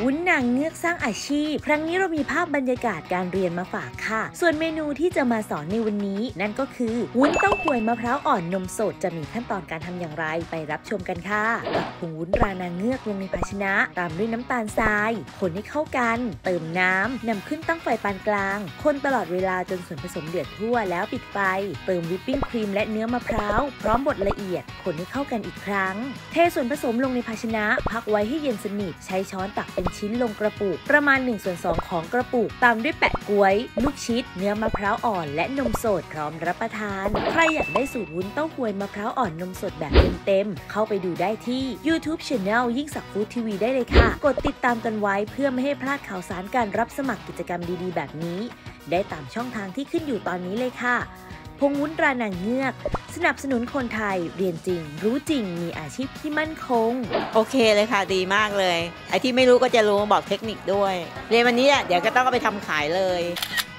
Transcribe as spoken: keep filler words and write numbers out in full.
วุ้นนางเงือกสร้างอาชีพครั้งนี้เรามีภาพบรรยากาศการเรียนมาฝากค่ะส่วนเมนูที่จะมาสอนในวันนี้นั่นก็คือวุ้นเต้าหวยมะพร้าวอ่อนนมสดจะมีขั้นตอนการทำอย่างไรไปรับชมกันค่ะตักผงวุ้นรานางเงือกลงในภาชนะตามด้วยน้ำตาลทรายคนให้เข้ากันเติมน้ำนำขึ้นตั้งไฟปานกลางคนตลอดเวลาจนส่วนผสมเดือดทั่วแล้วปิดไฟเติมวิปปิ้งครีมและเนื้อมะพร้าวพร้อมบดละเอียดคนให้เข้ากันอีกครั้งเทส่วนผสมลงในภาชนะพักไว้ให้เย็นสนิทใช้ช้อนตักเป็นชิ้นลงกระปุกประมาณหนึ่งส่วนสองของกระปุกตามด้วยแปะก๊วยลูกชิดเนื้อมะพร้าวอ่อนและนมสดพร้อมรับประทานใครอยากได้สูตรวุ้นเต้าหวยมะพร้าวอ่อนนมสดแบบเต็มๆเข้าไปดูได้ที่ YouTube Channel ยิ่งศักดิ์ฟู้ดทีวีได้เลยค่ะกดติดตามกันไว้เพื่อไม่ให้พลาดข่าวสารการรับสมัครกิจกรรมดีๆแบบนี้ได้ตามช่องทางที่ขึ้นอยู่ตอนนี้เลยค่ะพงวุ้นตรานางเงือกสนับสนุนคนไทยเรียนจริงรู้จริงมีอาชีพที่มั่นคงโอเคเลยค่ะดีมากเลยไอ้ที่ไม่รู้ก็จะรู้บอกเทคนิคด้วยเรียนวันนี้เดี๋ยวก็ต้องเอาไปทำขายเลย